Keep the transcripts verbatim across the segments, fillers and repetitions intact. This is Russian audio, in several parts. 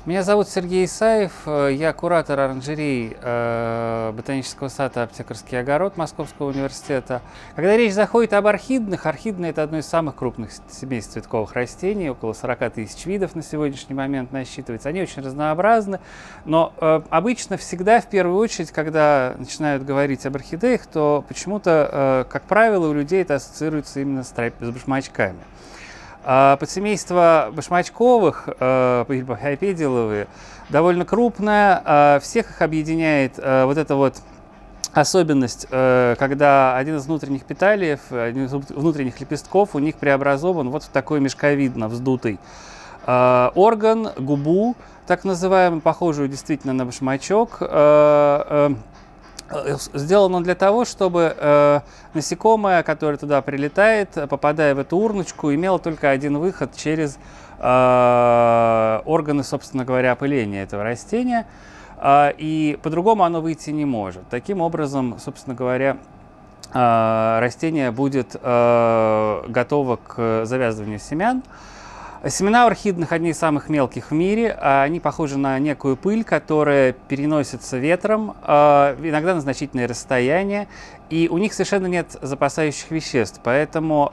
Меня зовут Сергей Исаев, я куратор оранжерей э, ботанического сада «Аптекарский огород» Московского университета. Когда речь заходит об орхидных, орхидные – это одно из самых крупных семейств цветковых растений, около сорока тысяч видов на сегодняшний момент насчитывается. Они очень разнообразны, но э, обычно всегда, в первую очередь, когда начинают говорить об орхидеях, то почему-то, э, как правило, у людей это ассоциируется именно с, троп... с башмачками. Подсемейство башмачковых, папиопедиловые, довольно крупное. Всех их объединяет вот эта вот особенность, когда один из внутренних петалиев, один из внутренних лепестков у них преобразован вот в такой мешковидно вздутый орган, губу, так называемую, похожую действительно на башмачок. Сделан он для того, чтобы э, насекомое, которое туда прилетает, попадая в эту урночку, имело только один выход через э, органы, собственно говоря, опыления этого растения, э, и по-другому оно выйти не может. Таким образом, собственно говоря, э, растение будет э, готово к завязыванию семян. Семена орхидных одни из самых мелких в мире. Они похожи на некую пыль, которая переносится ветром, иногда на значительные расстояния, и у них совершенно нет запасающих веществ. Поэтому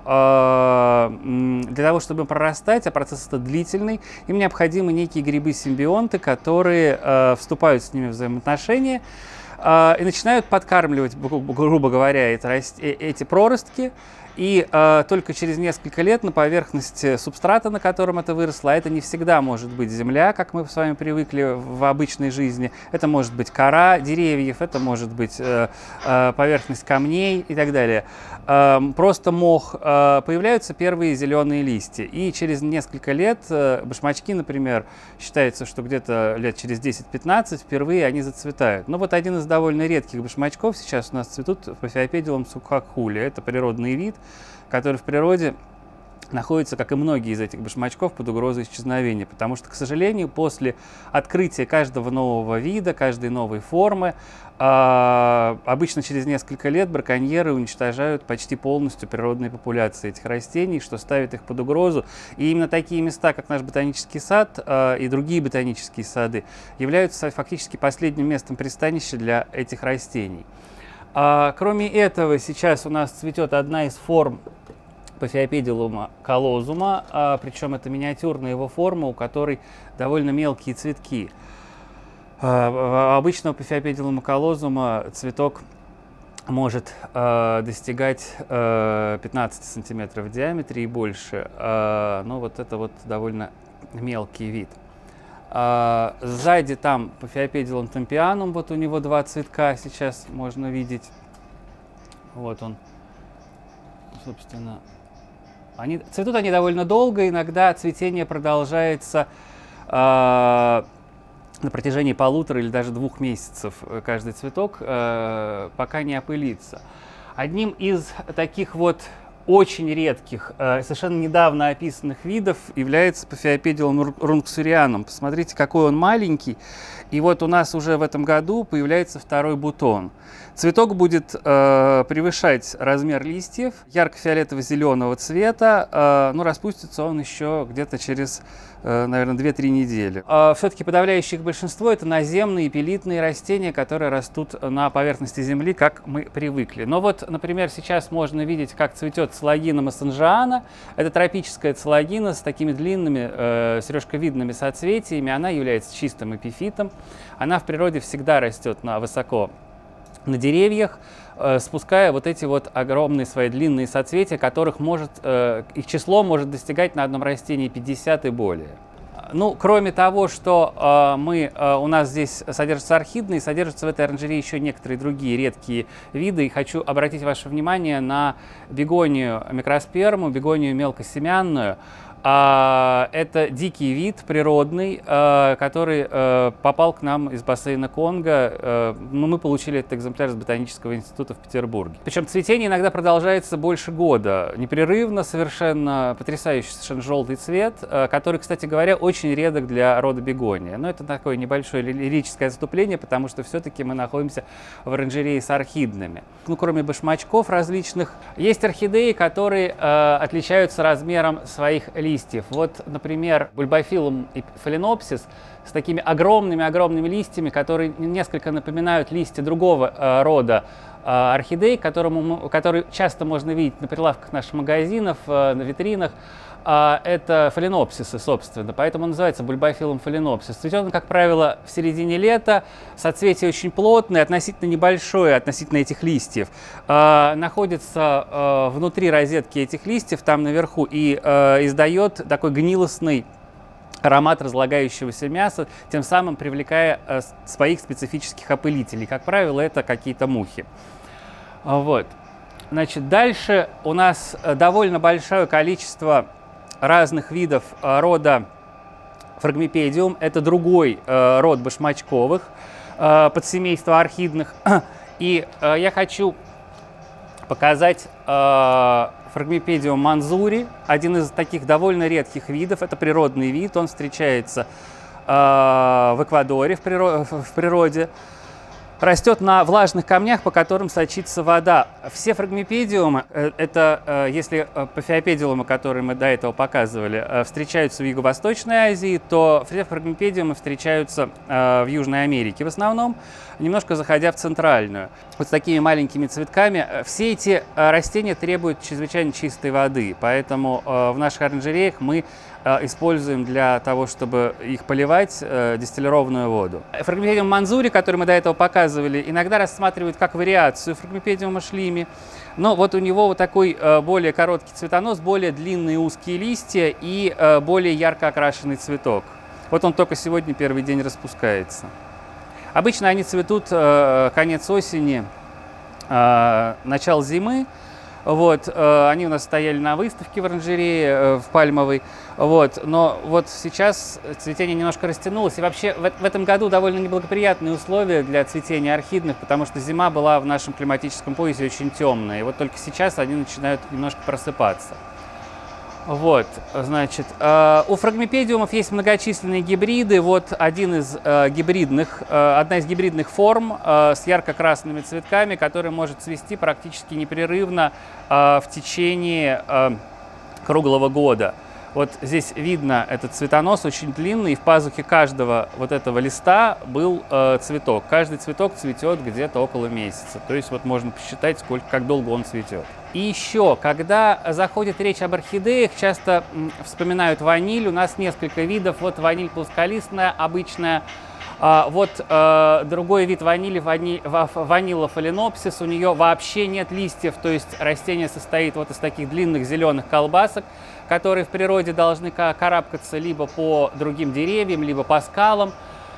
для того, чтобы прорастать, а процесс это длительный, им необходимы некие грибы-симбионты, которые вступают с ними в взаимоотношения и начинают подкармливать, грубо говоря, эти проростки. И э, только через несколько лет на поверхности субстрата, на котором это выросло, а это не всегда может быть земля, как мы с вами привыкли в обычной жизни, это может быть кора деревьев, это может быть э, э, поверхность камней и так далее. Э, просто мох, э, появляются первые зеленые листья. И через несколько лет э, башмачки, например, считается, что где-то лет через десять-пятнадцать впервые они зацветают. Но вот один из довольно редких башмачков сейчас у нас цветут Папиопедилум сукхакхули. Это природный вид, который в природе находится, как и многие из этих башмачков, под угрозой исчезновения. Потому что, к сожалению, после открытия каждого нового вида, каждой новой формы, э, обычно через несколько лет браконьеры уничтожают почти полностью природные популяции этих растений, что ставит их под угрозу. И именно такие места, как наш ботанический сад э, и другие ботанические сады, являются фактически последним местом пристанища для этих растений. А, кроме этого, сейчас у нас цветет одна из форм Папиопедилума коллозума, а, причем это миниатюрная его форма, у которой довольно мелкие цветки. А, обычно у Папиопедилума коллозума цветок может а, достигать а, пятнадцати сантиметров в диаметре и больше, а, но вот это вот довольно мелкий вид. Uh, сзади там Папиопедилум тампианум, вот у него два цветка сейчас можно видеть. Вот он, собственно. Они, цветут они довольно долго, иногда цветение продолжается uh, на протяжении полутора или даже двух месяцев каждый цветок, uh, пока не опылится. Одним из таких вот очень редких, совершенно недавно описанных видов является Папиопедилум рунксурианум. Посмотрите, какой он маленький. И вот у нас уже в этом году появляется второй бутон. Цветок будет э, превышать размер листьев, ярко-фиолетово-зеленого цвета, э, но распустится он еще где-то через, э, наверное, две-три недели. Э, Все-таки подавляющее их большинство – это наземные пелитные растения, которые растут на поверхности земли, как мы привыкли. Но вот, например, сейчас можно видеть, как цветет цилогина массанжиана. Это тропическая цилогина с такими длинными э, сережковидными соцветиями. Она является чистым эпифитом. Она в природе всегда растет на высоко на деревьях, э, спуская вот эти вот огромные свои длинные соцветия, которых может, э, их число может достигать на одном растении пятьдесят и более. Ну, кроме того, что э, мы, э, у нас здесь содержатся орхидные, содержатся в этой оранжерее еще некоторые другие редкие виды. И хочу обратить ваше внимание на бегонию микросперму, бегонию мелкосемянную. Это дикий вид, природный, который попал к нам из бассейна Конго. Мы получили этот экземпляр из Ботанического института в Петербурге. Причем цветение иногда продолжается больше года. Непрерывно, совершенно потрясающий, совершенно желтый цвет, который, кстати говоря, очень редок для рода бегония. Но это такое небольшое лирическое отступление, потому что все-таки мы находимся в оранжерее с орхидными. Ну, кроме башмачков различных, есть орхидеи, которые отличаются размером своих листьев. листьев. Вот, например, бульбофилум фаленопсис с такими огромными-огромными листьями, которые несколько напоминают листья другого э, рода э, орхидей, которому, который часто можно видеть на прилавках наших магазинов, э, на витринах. Uh, это фаленопсисы, собственно, поэтому он называется бульбофилум фаленопсис. Цветет он, как правило, в середине лета, соцветие очень плотное, относительно небольшое, относительно этих листьев. Uh, находится uh, внутри розетки этих листьев, там наверху, и uh, издает такой гнилостный аромат разлагающегося мяса, тем самым привлекая uh, своих специфических опылителей. Как правило, это какие-то мухи. Uh, вот. Значит, дальше у нас довольно большое количество разных видов э, рода Фрагмипедиум. Это другой э, род башмачковых, э, подсемейства орхидных. И э, я хочу показать э, Фрагмипедиум манзури, один из таких довольно редких видов. Это природный вид, он встречается э, в Эквадоре, в, приро в природе. Растет на влажных камнях, по которым сочится вода. Все фрагмипедиумы, это если пафиопедилумы, которые мы до этого показывали, встречаются в Юго-Восточной Азии, то все фрагмипедиумы встречаются в Южной Америке в основном, немножко заходя в центральную. Вот с такими маленькими цветками. Все эти растения требуют чрезвычайно чистой воды, поэтому в наших оранжереях мы используем для того, чтобы их поливать, дистиллированную воду. Фрагмипедиум манзури, который мы до этого показывали, иногда рассматривают как вариацию фрагмипедиума шлими. Но вот у него вот такой более короткий цветонос, более длинные узкие листья и более ярко окрашенный цветок. Вот он только сегодня первый день распускается. Обычно они цветут конец осени, начало зимы. Вот, э, они у нас стояли на выставке в оранжерее, э, в Пальмовой, вот, но вот сейчас цветение немножко растянулось, и вообще в, в этом году довольно неблагоприятные условия для цветения орхидных, потому что зима была в нашем климатическом поясе очень темная, и вот только сейчас они начинают немножко просыпаться. Вот, значит, э, у фрагмипедиумов есть многочисленные гибриды. Вот один из э, гибридных, э, одна из гибридных форм э, с ярко-красными цветками, которая может цвести практически непрерывно э, в течение э, круглого года. Вот здесь видно этот цветонос очень длинный, и в пазухе каждого вот этого листа был э, цветок. Каждый цветок цветет где-то около месяца. То есть вот можно посчитать, сколько, как долго он цветет. И еще, когда заходит речь об орхидеях, часто вспоминают ваниль. У нас несколько видов. Вот ваниль плосколистная, обычная. А, вот э, другой вид ванили, вани, ванила фаленопсис. У нее вообще нет листьев, то есть растение состоит вот из таких длинных зеленых колбасок, которые в природе должны карабкаться либо по другим деревьям, либо по скалам.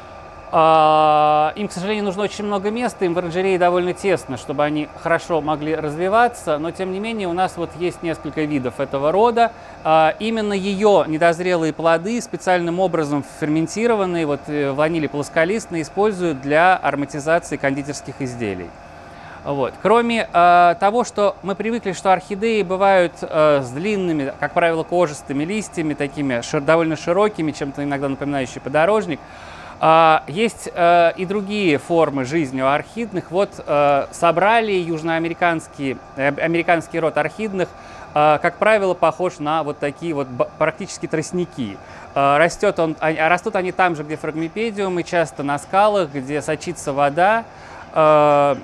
Им, к сожалению, нужно очень много места, им в оранжерее довольно тесно, чтобы они хорошо могли развиваться, но тем не менее у нас вот есть несколько видов этого рода. Именно ее недозрелые плоды, специальным образом ферментированные, вот ванили плосколистные, используют для ароматизации кондитерских изделий. Вот. Кроме э, того, что мы привыкли, что орхидеи бывают э, с длинными, как правило, кожистыми листьями, такими шир, довольно широкими, чем-то иногда напоминающие подорожник, э, есть э, и другие формы жизни у орхидных. Вот э, собрали южноамериканский э, американский род орхидных, э, как правило, похож на вот такие вот практически тростники. Э, растет он, а растут они там же, где фрагмипедиумы, часто на скалах, где сочится вода. Э,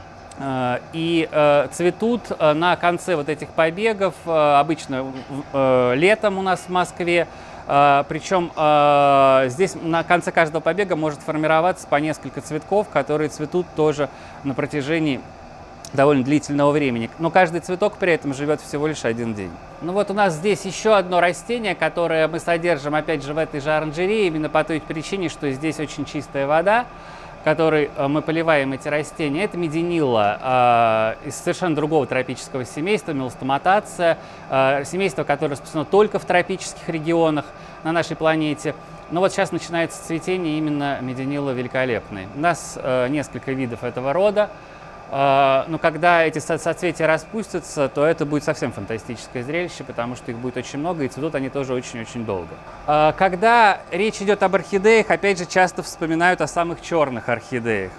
И э, цветут э, на конце вот этих побегов, э, обычно э, летом у нас в Москве. Э, причем э, здесь на конце каждого побега может формироваться по несколько цветков, которые цветут тоже на протяжении довольно длительного времени. Но каждый цветок при этом живет всего лишь один день. Ну вот у нас здесь еще одно растение, которое мы содержим опять же в этой же оранжерее, именно по той причине, что здесь очень чистая вода, которой мы поливаем эти растения. Это мединилла э, из совершенно другого тропического семейства, мелостоматация, э, семейство, которое распространено только в тропических регионах на нашей планете. Но вот сейчас начинается цветение именно мединилла великолепной. У нас э, несколько видов этого рода. Э, но когда эти со соцветия распустятся, то это будет совсем фантастическое зрелище, потому что их будет очень много, и цветут они тоже очень-очень долго. Э, когда речь идет об орхидеях, опять же, часто вспоминают о самых черных орхидеях.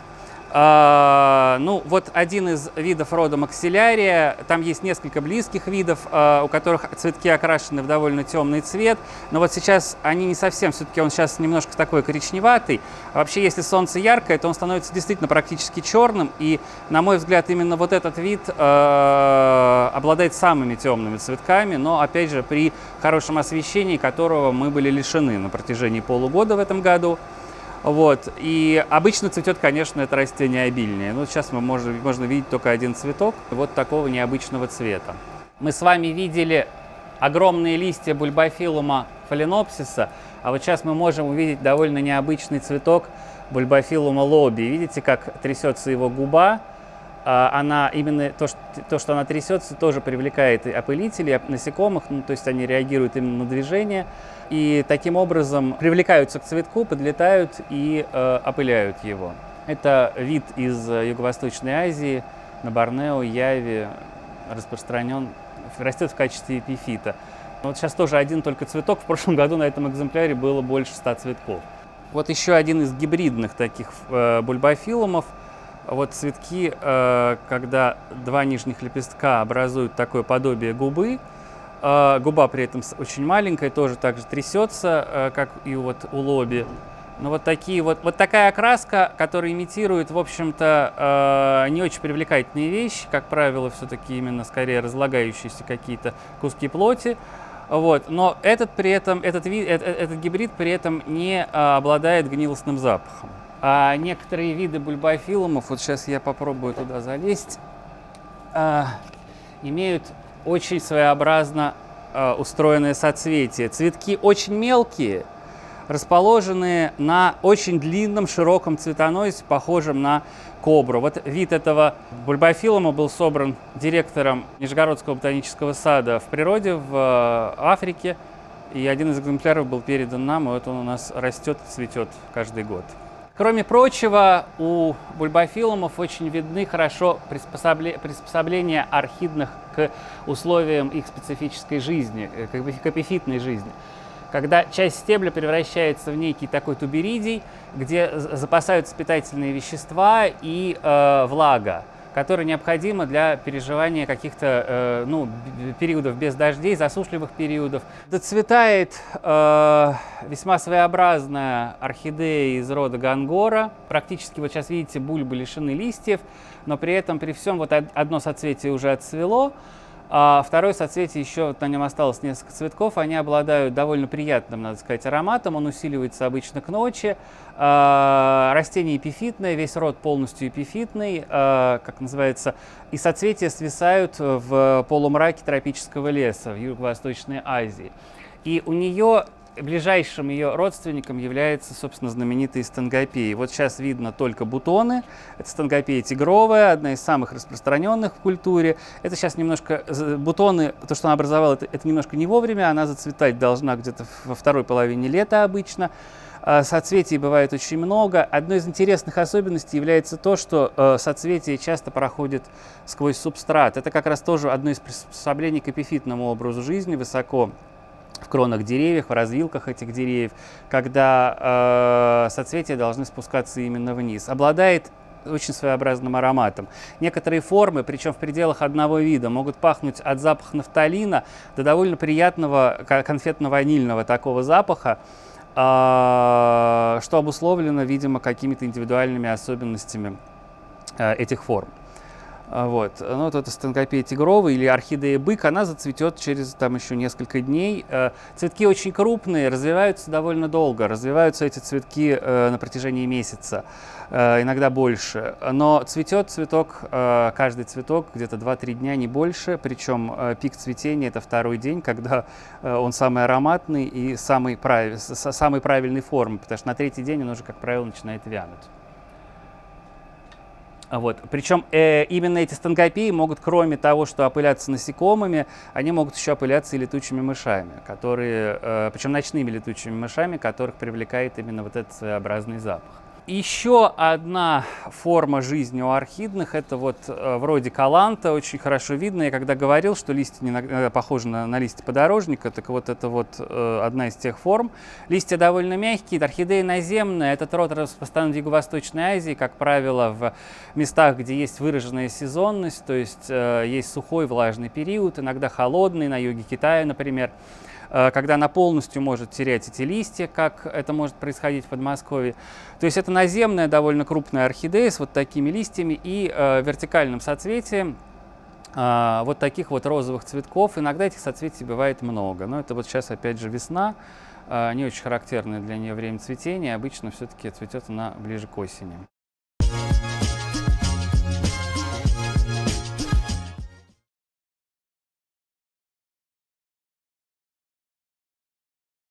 А, ну, вот один из видов рода максилярия. Там есть несколько близких видов, а, у которых цветки окрашены в довольно темный цвет. Но вот сейчас они не совсем, все-таки он сейчас немножко такой коричневатый. А вообще, если солнце яркое, то он становится действительно практически черным. И, на мой взгляд, именно вот этот вид а, обладает самыми темными цветками, но, опять же, при хорошем освещении, которого мы были лишены на протяжении полугода в этом году. Вот. И обычно цветет, конечно, это растение обильнее. Но сейчас мы можем, можно видеть только один цветок вот такого необычного цвета. Мы с вами видели огромные листья бульбофилума фаленопсиса, а вот сейчас мы можем увидеть довольно необычный цветок бульбофилума лоби. Видите, как трясется его губа? Она именно то, что, то, что она трясется, тоже привлекает и опылителей, и насекомых, ну, то есть они реагируют именно на движение. И таким образом привлекаются к цветку, подлетают и э, опыляют его. Это вид из Юго-Восточной Азии, на Борнео, Яве, распространен, растет в качестве эпифита. Вот сейчас тоже один только цветок, в прошлом году на этом экземпляре было больше ста цветков. Вот еще один из гибридных таких э, бульбофилумов. Вот цветки, э, когда два нижних лепестка образуют такое подобие губы. Губа при этом очень маленькая, тоже так же трясется, как и вот у лоби. Но вот, такие вот, вот такая окраска, которая имитирует, в общем-то, не очень привлекательные вещи, как правило, все-таки именно скорее разлагающиеся какие-то куски плоти. Вот. Но этот, при этом, этот, вид, этот, этот гибрид при этом не обладает гнилостным запахом. А некоторые виды бульбофилумов, вот сейчас я попробую туда залезть, имеют очень своеобразно э, устроенное соцветие. Цветки очень мелкие, расположенные на очень длинном широком цветонозе, похожем на кобру. Вот вид этого бульбофилума был собран директором Нижегородского ботанического сада в природе в э, Африке. И один из экземпляров был передан нам, и вот он у нас растет и цветет каждый год. Кроме прочего, у бульбофилумов очень видны хорошо приспособления орхидных к условиям их специфической жизни, к эпифитной жизни. Когда часть стебля превращается в некий такой туберидий, где запасаются питательные вещества и э, влага, которая необходима для переживания каких-то э, ну, периодов без дождей, засушливых периодов. Доцветает э, весьма своеобразная орхидея из рода гангора. Практически, вот сейчас видите, бульбы лишены листьев, но при этом, при всем, вот одно соцветие уже отцвело, а второе соцветие еще, вот на нем осталось несколько цветков, они обладают довольно приятным, надо сказать, ароматом, он усиливается обычно к ночи. А, растение эпифитное, весь род полностью эпифитный, а, как называется, и соцветия свисают в полумраке тропического леса в Юго-Восточной Азии. И у нее ближайшим ее родственником является, собственно, знаменитый стенгопей. Вот сейчас видно только бутоны. Это стенгопея тигровая, одна из самых распространенных в культуре. Это сейчас немножко бутоны, то, что она образовала, это, это немножко не вовремя. Она зацветать должна где-то во второй половине лета обычно. Соцветий бывает очень много. Одной из интересных особенностей является то, что соцветие часто проходит сквозь субстрат. Это как раз тоже одно из приспособлений к эпифитному образу жизни, высоко в кронах деревьев, в развилках этих деревьев, когда э, соцветия должны спускаться именно вниз. Обладает очень своеобразным ароматом. Некоторые формы, причем в пределах одного вида, могут пахнуть от запаха нафталина до довольно приятного конфетно-ванильного такого запаха, э, что обусловлено, видимо, какими-то индивидуальными особенностями э, этих форм. Вот. Ну, вот эта стенгопея тигровая или орхидея бык, она зацветет через там еще несколько дней. Цветки очень крупные, развиваются довольно долго. Развиваются эти цветки на протяжении месяца, иногда больше. Но цветет цветок, каждый цветок где-то два-три дня, не больше. Причем пик цветения — это второй день, когда он самый ароматный и самый, прав... самой правильной формы, потому что на третий день он уже, как правило, начинает вянуть. Вот. Причем э, именно эти стенгопеи могут, кроме того, что опыляться насекомыми, они могут еще опыляться и летучими мышами, которые, э, причем ночными летучими мышами, которых привлекает именно вот этот своеобразный запах. Еще одна форма жизни у орхидных – это вот э, вроде каланта, очень хорошо видно. Я когда говорил, что листья иногда похожи на, на листья подорожника, так вот это вот э, одна из тех форм. Листья довольно мягкие, орхидея наземная. Этот род распространен в Юго-Восточной Азии, как правило, в местах, где есть выраженная сезонность, то есть э, есть сухой влажный период, иногда холодный, на юге Китая, например, когда она полностью может терять эти листья, как это может происходить в Подмосковье. То есть это наземная, довольно крупная орхидея с вот такими листьями и э, вертикальным соцветием э, вот таких вот розовых цветков. Иногда этих соцветий бывает много, но это вот сейчас опять же весна, э, не очень характерное для нее время цветения, обычно все-таки цветет она ближе к осени.